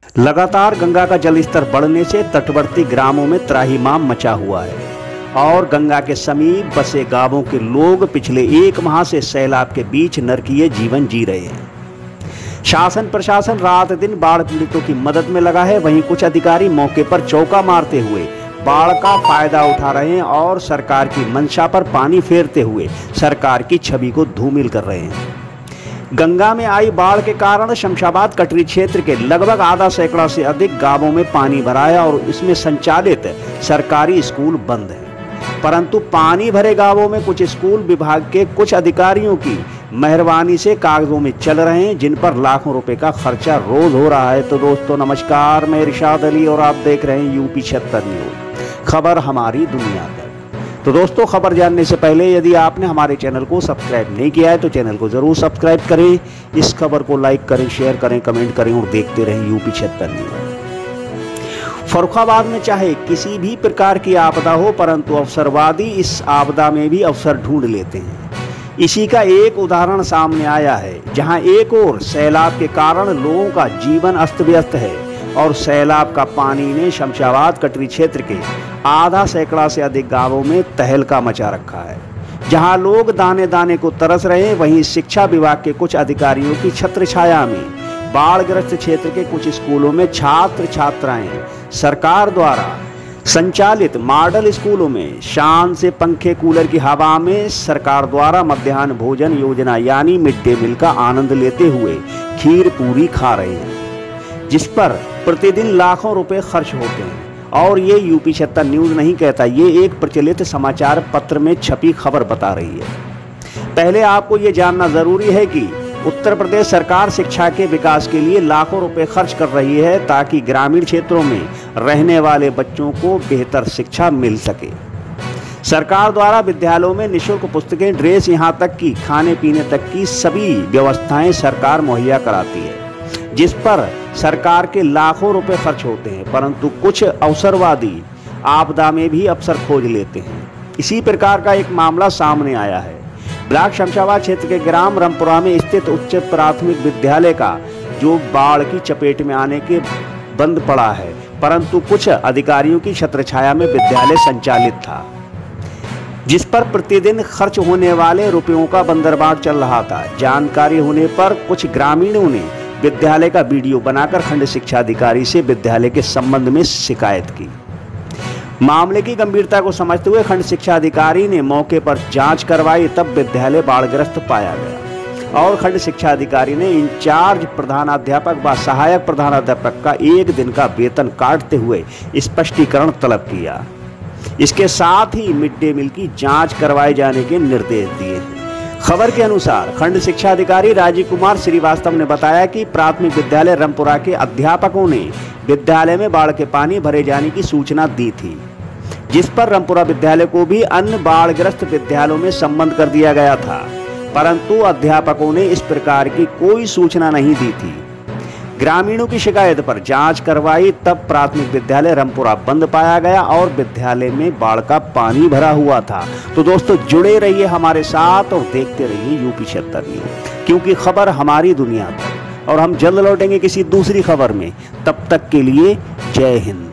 लगातार गंगा का जलस्तर बढ़ने से तटवर्ती ग्रामों में त्राहिमाम मचा हुआ है और गंगा के समीप बसे गांवों के लोग पिछले 1 माह से सैलाब के बीच नरकीय जीवन जी रहे हैं। शासन प्रशासन रात दिन बाढ़ पीड़ितों की मदद में लगा है। वहीं कुछ अधिकारी मौके पर चौका मारते हुए बाढ़ का फायदा उठा रहे हैं और सरकार की मंशा पर पानी फेरते हुए सरकार की छवि को धूमिल कर रहे हैं। गंगा में आई बाढ़ के कारण शमशाबाद कटरी क्षेत्र के लगभग आधा सैकड़ा से अधिक गांवों में पानी भरा है और इसमें संचालित सरकारी स्कूल बंद है। परंतु पानी भरे गांवों में कुछ स्कूल विभाग के कुछ अधिकारियों की मेहरबानी से कागजों में चल रहे हैं, जिन पर लाखों रुपए का खर्चा रोज हो रहा है। तो दोस्तों नमस्कार, मैं इरशाद अली और आप देख रहे हैं यूपी 76 न्यूज, खबर हमारी दुनिया तक। तो दोस्तों खबर जानने से पहले यदि आपने हमारे चैनल को सब्सक्राइब नहीं किया है तो चैनल को जरूर सब्सक्राइब करें, इस खबर को लाइक करें, शेयर करें, कमेंट करें और देखते रहें यूपी 76 न्यूज। फर्रुखाबाद में चाहे किसी भी प्रकार की आपदा हो, परंतु अवसरवादी इस आपदा में भी अवसर ढूंढ लेते हैं। इसी का एक उदाहरण सामने आया है, जहां एक ओर सैलाब के कारण लोगों का जीवन अस्त व्यस्त है और सैलाब का पानी ने शमशाबाद कटरी क्षेत्र के आधा सैकड़ा से अधिक गांवों में तहलका मचा रखा है। जहां लोग दाने दाने को तरस रहे हैं, वहीं शिक्षा विभाग के कुछ अधिकारियों की छत्र छाया में बाढ़ग्रस्त क्षेत्र के कुछ स्कूलों में छात्र छात्राएं सरकार द्वारा संचालित मॉडल स्कूलों में शान से पंखे कूलर की हवा में सरकार द्वारा मध्याह्न भोजन योजना यानी मिड डे मील का आनंद लेते हुए खीर पूरी खा रहे हैं, जिस पर प्रतिदिन लाखों रुपए खर्च होते हैं। और ये यूपी 76 न्यूज नहीं कहता, ये एक प्रचलित समाचार पत्र में छपी खबर बता रही है। पहले आपको ये जानना जरूरी है कि उत्तर प्रदेश सरकार शिक्षा के विकास के लिए लाखों रुपए खर्च कर रही है ताकि ग्रामीण क्षेत्रों में रहने वाले बच्चों को बेहतर शिक्षा मिल सके। सरकार द्वारा विद्यालयों में निःशुल्क पुस्तकें, ड्रेस, यहाँ तक कि खाने पीने तक की सभी व्यवस्थाएं सरकार मुहैया कराती है, जिस पर सरकार के लाखों रुपए खर्च होते हैं। परंतु कुछ अवसरवादी आपदा में भी अवसर खोज लेते हैं। इसी प्रकार का एक मामला सामने आया है। ब्लॉक शमशाबाद क्षेत्र के ग्राम रामपुरा में स्थित उच्च प्राथमिक विद्यालय का, जो बाढ़ की चपेट में आने के बंद पड़ा है, परंतु कुछ अधिकारियों की छत्रछाया में विद्यालय संचालित था, जिस पर प्रतिदिन खर्च होने वाले रुपयों का बंदरबांट चल रहा था। जानकारी होने पर कुछ ग्रामीणों ने विद्यालय का वीडियो बनाकर खंड शिक्षा अधिकारी से विद्यालय के संबंध में शिकायत की। मामले की गंभीरता को समझते हुए खंड शिक्षा अधिकारी ने मौके पर जांच करवाई, तब विद्यालय बाढ़ग्रस्त पाया गया और खंड शिक्षा अधिकारी ने इंचार्ज प्रधानाध्यापक व सहायक प्रधानाध्यापक का 1 दिन का वेतन काटते हुए स्पष्टीकरण तलब किया। इसके साथ ही मिड डे मील की जांच करवाए जाने के निर्देश दिए। खबर के अनुसार खंड शिक्षा अधिकारी राजीव कुमार श्रीवास्तव ने बताया कि प्राथमिक विद्यालय रामपुरा के अध्यापकों ने विद्यालय में बाढ़ के पानी भरे जाने की सूचना दी थी, जिस पर रामपुरा विद्यालय को भी अन्य बाढ़ग्रस्त विद्यालयों में संबद्ध कर दिया गया था, परंतु अध्यापकों ने इस प्रकार की कोई सूचना नहीं दी थी। ग्रामीणों की शिकायत पर जांच करवाई, तब प्राथमिक विद्यालय रामपुरा बंद पाया गया और विद्यालय में बाढ़ का पानी भरा हुआ था। तो दोस्तों जुड़े रहिए हमारे साथ और देखते रहिए यूपी 76 न्यूज, क्योंकि खबर हमारी दुनिया तक। और हम जल्द लौटेंगे किसी दूसरी खबर में, तब तक के लिए जय हिंद।